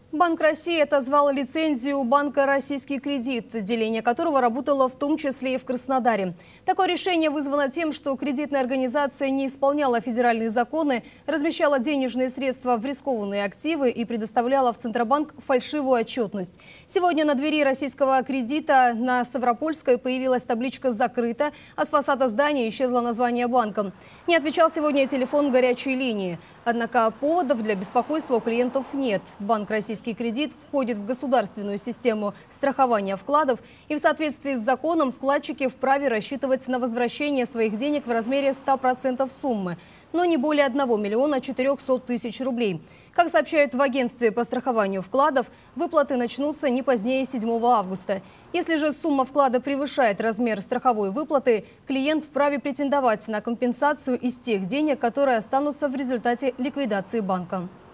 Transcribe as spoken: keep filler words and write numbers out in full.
Банк России отозвал лицензию банка «Российский кредит», отделение которого работало в том числе и в Краснодаре. Такое решение вызвано тем, что кредитная организация не исполняла федеральные законы, размещала денежные средства в рискованные активы и предоставляла в Центробанк фальшивую отчетность. Сегодня на двери российского кредита на Ставропольской появилась табличка «Закрыто», а с фасада здания исчезло название банка. Не отвечал сегодня телефон горячей линии. Однако поводов для беспокойства у клиентов нет. Банк «Российский кредит» входит в государственную систему страхования вкладов, и в соответствии с законом вкладчики вправе рассчитывать на возвращение своих денег в размере ста процентов суммы, но не более одного миллиона четырехсот тысяч рублей. Как сообщают в агентстве по страхованию вкладов, выплаты начнутся не позднее седьмого августа. Если же сумма вклада превышает размер страховой выплаты, клиент вправе претендовать на компенсацию из тех денег, которые останутся в результате ликвидации банка.